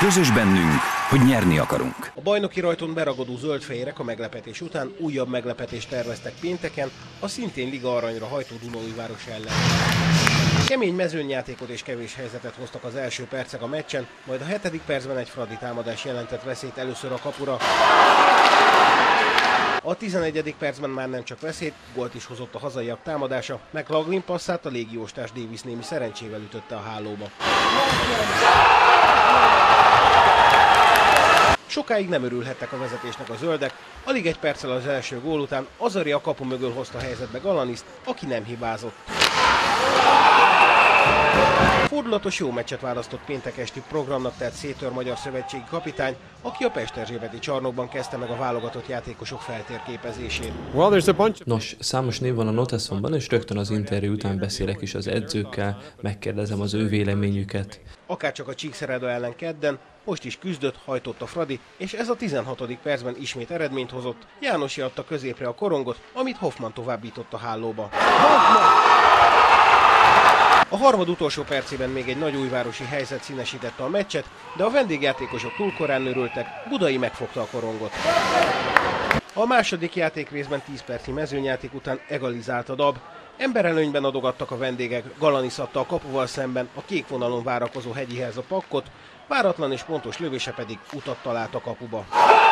Közös bennünk, hogy nyerni akarunk. A bajnoki rajton beragadó zöldfehérek a meglepetés után újabb meglepetést terveztek pénteken a szintén liga aranyra hajtó Dunaújváros ellen. Kemény mezőnyjátékot és kevés helyzetet hoztak az első percek a meccsen, majd a 7. percben egy fradi támadás jelentett veszélyt először a kapura. A 11. percben már nem csak veszélyt, gólt is hozott a hazaiak támadása, McLaughlin passzát a légióstárs Davis némi szerencsével ütötte a hálóba. Sokáig nem örülhettek a vezetésnek a zöldek, alig egy perccel az első gól után Azari a kapu mögül hozta helyzetbe Galaniszt, aki nem hibázott. Fordulatos jó meccset választott péntek esti programnak tett Szétör magyar szövetségi kapitány, aki a Pesterzsébeti csarnokban kezdte meg a válogatott játékosok feltérképezését. Nos, számos név van a Notesonban, és rögtön az interjú után beszélek is az edzőkkel, megkérdezem az ő véleményüket. Akárcsak a Csíkszereda ellen kedden, most is küzdött, hajtott a fradi, és ez a 16. percben ismét eredményt hozott. Jánosi adta középre a korongot, amit Hoffman továbbított a hálóba. A harmad utolsó percében még egy nagyújvárosi helyzet színesítette a meccset, de a vendégjátékosok túl korán örültek, Budai megfogta a korongot. A második játékrészben 10 percnyi mezőnyjáték után egalizált a DAB. Emberelőnyben adogattak a vendégek, Galanis adta a kapuval szemben a kék vonalon várakozó Hegyihez a pakkot, váratlan és pontos lövése pedig utat talált a kapuba.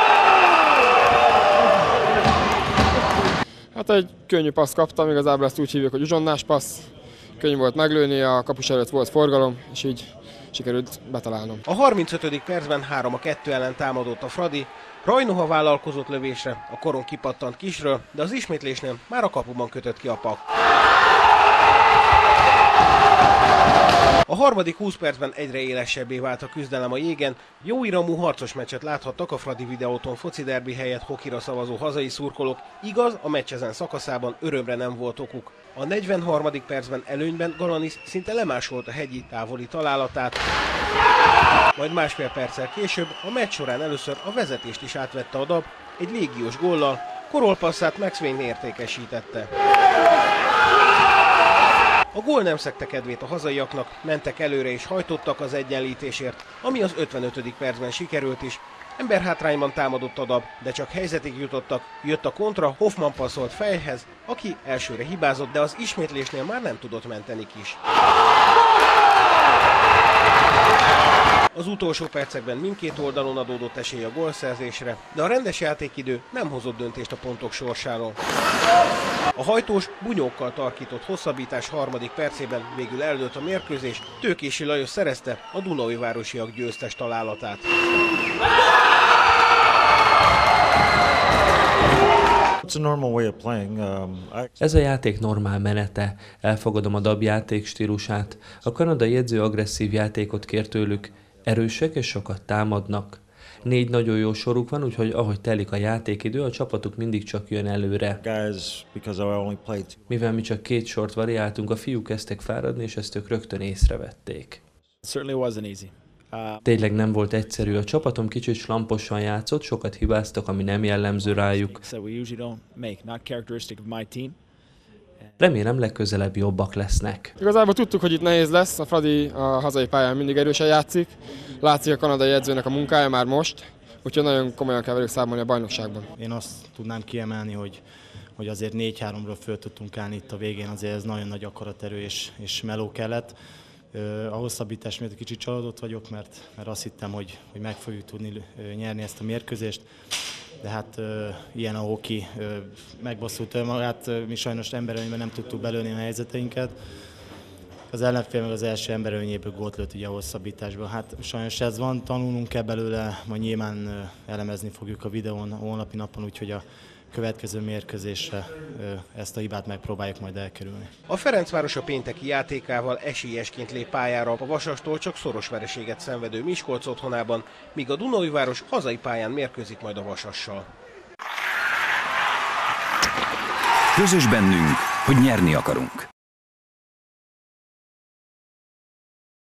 Hát egy könnyű passz kaptam, igazából ezt úgy hívjuk, hogy uzsonnás passz. Könnyű volt meglőni, a kapus előtt volt forgalom, és így sikerült betalálnom. A 35. percben 3-2 ellen támadott a fradi, Rajnoha vállalkozott lövésre, a korong kipattant kisről, de az ismétlésnél már a kapuban kötött ki a pakk. A harmadik 20 percben egyre élesebbé vált a küzdelem a jégen, jó iramú harcos meccset láthattak a Fradi Videóton foci derbi helyett hokira szavazó hazai szurkolók, igaz, a meccs ezen szakaszában örömre nem volt okuk. A 43. percben előnyben Galanis szinte lemásolt a Hegyi távoli találatát, majd másfél perccel később a meccs során először a vezetést is átvette a DAB, egy légiós góllal, Korolpasszát Max Wayne értékesítette. A gól nem szegte kedvét a hazaiaknak, mentek előre és hajtottak az egyenlítésért, ami az 55. percben sikerült is. Emberhátrányban támadott a DAB, de csak helyzetig jutottak, jött a kontra, Hoffman passzolt Fejhez, aki elsőre hibázott, de az ismétlésnél már nem tudott menteni Kis. Az utolsó percekben mindkét oldalon adódott esély a gólszerzésre, de a rendes játékidő nem hozott döntést a pontok sorsáról. A hajtós bunyókkal tarkított hosszabbítás 3. percében végül eldőlt a mérkőzés, Tőkési Lajos szerezte a Dunaújvárosiak győztes találatát. Ez a játék normál menete, elfogadom a DAB játék stílusát, a kanadai edző agresszív játékot kér tőlük, erősek és sokat támadnak. 4 nagyon jó soruk van, úgyhogy ahogy telik a játékidő, a csapatuk mindig csak jön előre. Mivel mi csak 2 sort variáltunk, a fiúk kezdtek fáradni, és ezt ők rögtön észrevették. Tényleg nem volt egyszerű, a csapatom kicsit slamposan játszott, sokat hibáztak, ami nem jellemző rájuk. Remélem legközelebb jobbak lesznek. Igazából tudtuk, hogy itt nehéz lesz, a Fradi a hazai pályán mindig erősen játszik. Látszik a kanadai edzőnek a munkája már most, úgyhogy nagyon komolyan kell velük számolni a bajnokságban. Én azt tudnám kiemelni, hogy azért 4-3-ról föl tudtunk állni itt a végén, azért ez nagyon nagy akaraterő és meló kellett. A hosszabbítás miatt kicsit csalódott vagyok, mert azt hittem, hogy meg fogjuk tudni nyerni ezt a mérkőzést. De hát ilyen a hoki, megbosszult magát, mi sajnos emberölényben nem tudtuk belőni a helyzeteinket. Az ellenfél meg az első emberölényéből gólt lőtt ugye a hosszabbításban. Hát sajnos ez van, tanulnunk kell belőle, majd nyilván elemezni fogjuk a videón a holnapi napon, úgyhogy a következő mérkőzésre ezt a hibát megpróbáljuk majd elkerülni. A Ferencváros a pénteki játékával esélyesként lép pályára a Vasastól csak szoros vereséget szenvedő Miskolc otthonában, míg a Dunaújváros hazai pályán mérkőzik majd a Vasassal. Közös bennünk, hogy nyerni akarunk.